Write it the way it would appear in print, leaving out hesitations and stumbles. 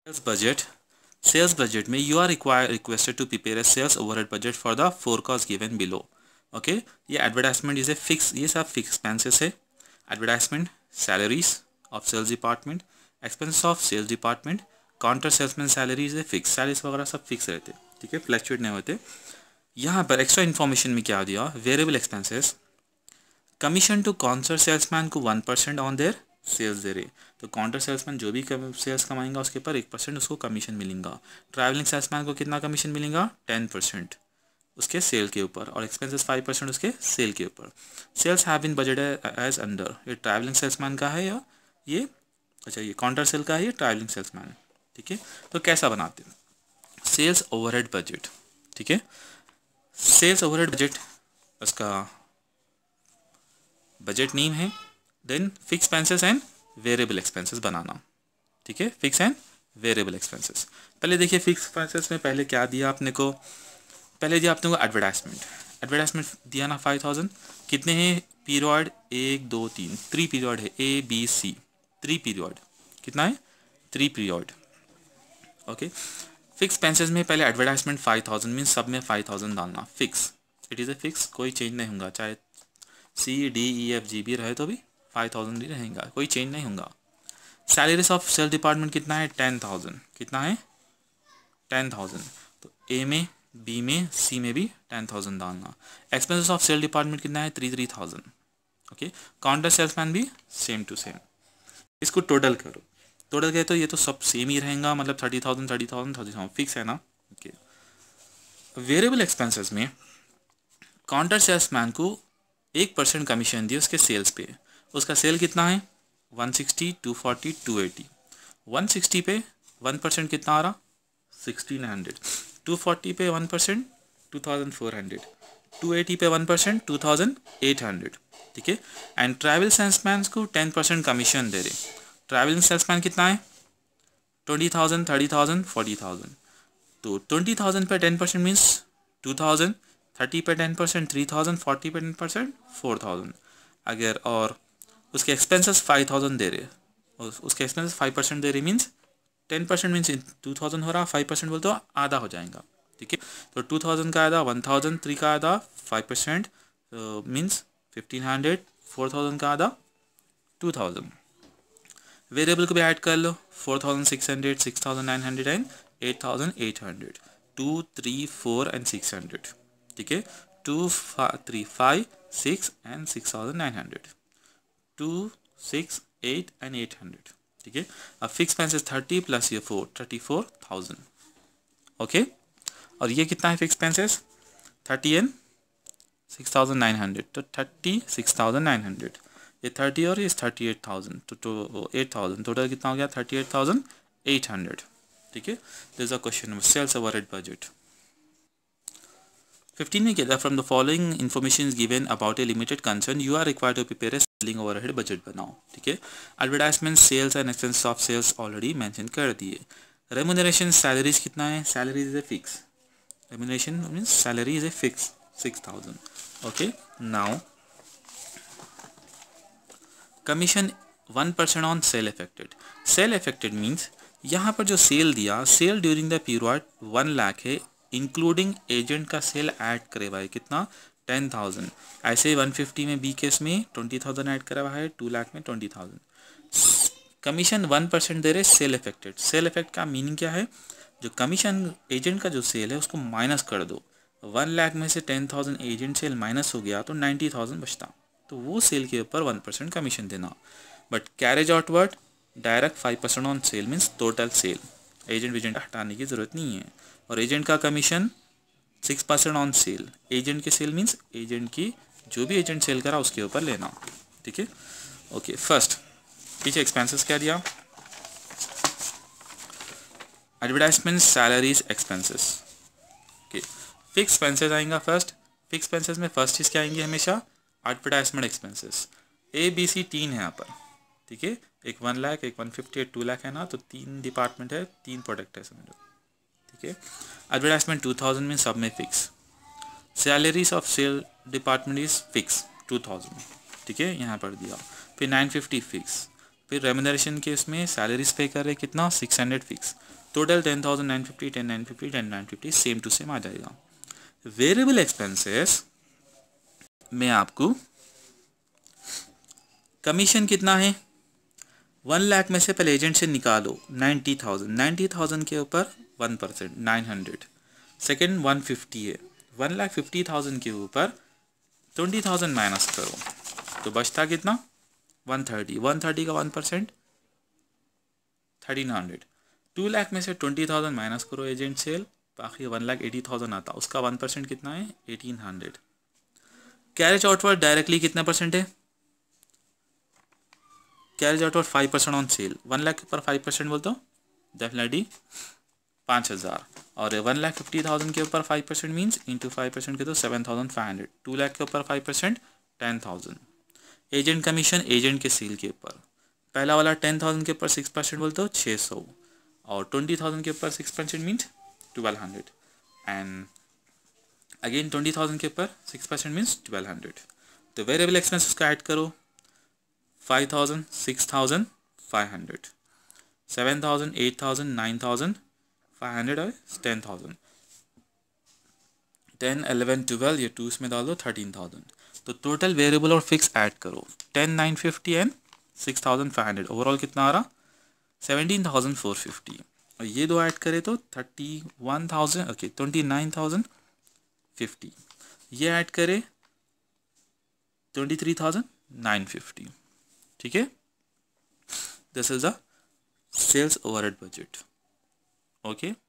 Sales budget में you are requested to prepare a sales overhead budget for the forecast given below. Okay, ये advertisement is a fix, ये सब fix expenses है। Advertisement, salaries of sales department, expenses of sales department, counter salesman salaries है fix, salaries वगैरह सब fix रहते, ठीक है, फ्लक्चुएट नहीं होते। यहाँ पर एक्स्ट्रा इन्फॉर्मेशन में क्या दिया, variable expenses, commission to counter salesman को 1% ऑन देयर सेल्स दे रहे, तो काउंटर सेल्समैन जो भी सेल्स कमाएंगा उसके ऊपर 1% उसको कमीशन मिलेगा। ट्रैवलिंग सेल्समैन को कितना कमीशन मिलेगा, 10% उसके सेल के ऊपर, और एक्सपेंसेस 5% उसके सेल के ऊपर। Sales have been budgeted as under, ये ट्रैवलिंग सेल्समैन का है या ये, अच्छा ये काउंटर सेल का है, ये ट्रैवलिंग सेल्समैन, ठीक है। तो कैसा बनाते हैं, सेल्स ओवरहेड बजट, ठीक है। सेल्स ओवरहेड बजट उसका बजट नेम है। Then fix expenses and variable expenses बनाना, ठीक है, फिक्स एंड वेरिएबल एक्सपेंसेस। पहले देखिए फिक्स एक्सपेंसेस में पहले क्या दिया आपने को, पहले दिया आपने को एडवर्टाइजमेंट, एडवर्टाइजमेंट दिया ना 5000, कितने हैं पीरियड, 1 2 3, 3 पीरियड है, ABC 3 पीरियड, कितना है 3 पीरियड। ओके, फिक्स एक्सपेंसेस में पहले एडवर्टाइजमेंट 5000 मीन्स सब में 5000 डालना, fix, it is a fix, कोई चेंज नहीं होगा, चाहे CDEFG भी रहे तो भी 5000 ही रहेगा, कोई चेंज नहीं होगा। सैलरीज ऑफ सेल्स डिपार्टमेंट कितना है 10000, कितना है 10000, तो A में, B में, C में भी 10000 डालना। एक्सपेंसेस ऑफ सेल डिपार्टमेंट कितना है 3000। ओके, काउंटर सेल्समैन भी सेम टू सेम, इसको टोटल करो, टोटल करें तो ये तो सब सेम ही रहेगा, मतलब 30,000 फिक्स है ना। ओके, वेरिएबल एक्सपेंसेस में काउंटर सेल्समैन को 1% कमीशन दिए उसके सेल्स पे, उसका सेल कितना है 160, 240, 280, 160 पे 1% कितना आ रहा 1600, 240 पे 1% 2400, 280 पे 1% 2800, ठीक है। एंड ट्रैवल सेल्समैन को 10% कमीशन दे रहे, ट्रैवलिंग सेल्समैन कितना है 20,000, 30,000, 40,000, तो 20,000 पे 10% मीन्स 2,000, 30 पे 10% 3,000, 40 पे 10% 4,000। अगर और उसके एक्सपेंसेस 5,000 दे रहे, उसके एक्सपेंसेस 5% दे रहे मीन्स 10% मीन्स 2,000 हो रहा, 5% बोल तो आधा हो जाएगा, ठीक है। तो 2,000 का आधा 1,000, 3 का आधा 5% मीन्स 1,500, 4,000 का आधा 2,000। वेरिएबल को भी ऐड कर लो, 4,600, 6,900 एंड 8,800, 2, 3, 4 एंड 600, ठीक है। 2, 3, 5, 6 एंड 6,900, 2, 6, 8 एंड 800, ठीक है। अब फिक्स एक्सपेंसेस 30 प्लस ये 4, 34,000। ओके, और ये कितना है फिक्स एक्सपेंसेस 30 एंड 6,900, तो 36,900, ये 30 और ये 38,000, तो 8,000, टोटल कितना हो गया 38,800, ठीक है। This is a question number sales overhead budget. 15 में क्या, from the following information is given about a limited concern you are required to prepare a selling overhead budget बनाओ, ठीक है। Advertisement, sales and expense of sales already mention कर दिए। Remuneration, salaries कितना है, salaries is a fix, remuneration means salary is a fix 6,000। Okay, now commission 1% on sale effected, cell affected means यहाँ पर जो सेल दिया, sale during the period 1 lakh है, including agent का सेल ऐड करे हुआ है कितना 10,000, ऐसे 150 में बी केस में 20,000 ऐड करा हुआ है, 2 लाख में 20,000। कमीशन 1% दे रहे सेल इफेक्टेड, सेल इफेक्ट का मीनिंग क्या है, जो कमीशन एजेंट का जो सेल है उसको माइनस कर दो, 1 लाख में से 10,000 एजेंट सेल माइनस हो गया तो 90,000 बचता, तो वो सेल के ऊपर 1% कमीशन देना। But carriage outward direct 5% on sale means total sale, agent वेजेंट हटाने की ज़रूरत नहीं है। और एजेंट का कमीशन 6% ऑन सेल, एजेंट के सेल मीन्स एजेंट की जो भी एजेंट सेल करा उसके ऊपर लेना, ठीक है। ओके, फर्स्ट पीछे एक्सपेंसेस क्या दिया, advertisement, salaries, expenses. Okay, fix expenses आएगा फर्स्ट, फिक्स एक्सपेंसेस में फर्स्ट चीज़ क्या आएंगे हमेशा एडवर्टाइजमेंट एक्सपेंसेस, ABC 3 है यहाँ पर, ठीक है, एक 1 लाख, एक 150, एक 2 लाख है ना, तो 3 डिपार्टमेंट है, 3 प्रोडक्ट है समझो, ठीक है। एडवर्टाइजमेंट 2,000 में सब में fix, salaries of sale department is fix 2,000, ठीक है, यहाँ पर दिया। फिर 950 फिक्स, फिर रेम्यूनरेशन के इसमें सैलरीज पे कर रहे कितना 600 fix, total 10,950 10,950 10,950 same to same आ जाएगा। वेरिएबल एक्सपेंसेस में आपको कमीशन कितना है, 1 लाख में से पहले एजेंट से निकालो 90,000 के ऊपर 1% 900, सेकेंड 150 है, 1,50,000 के ऊपर 20,000 माइनस करो तो बचता कितना 130 का 1% 1,300, 2 लाख में से 20,000 माइनस करो एजेंट सेल, बाकी 1,80,000 आता, उसका 1% कितना है 1,800। कैरेज आउटवर्ड डायरेक्टली कितना परसेंट है, carriage outward 5% on sale, 1 lakh के ऊपर 5% बोलते हो डेफिनेटली 5,000, और 1,50,000 के ऊपर 5% मीन्स इंटू 5% के तो 7,500, 2 लाख के ऊपर 5% 10,000। एजेंट कमीशन एजेंट के सेल के ऊपर, पहला वाला 10,000 के ऊपर 6% बोलते हो 600, और 20,000 के ऊपर 6% मीन्स 1,200, एंड अगेन 20,000 के ऊपर 6% मीन्स 1,200। तो वेरिएबल एक्सपेंसेस का ऐड करो 5,000 6,500 7,000 8,000 9,500 और 10,000, 10 11 12 ये 2 में डाल दो 13,000। तो टोटल वेरिएबल और फिक्स ऐड करो 10,950 एंड 6,500, ओवरऑल कितना आ रहा 17,450, और ये दो ऐड करें तो 31,000 ओके 29,050, ये ऐड करें 23,950। ठीक है, this is the sales overhead budget. Okay.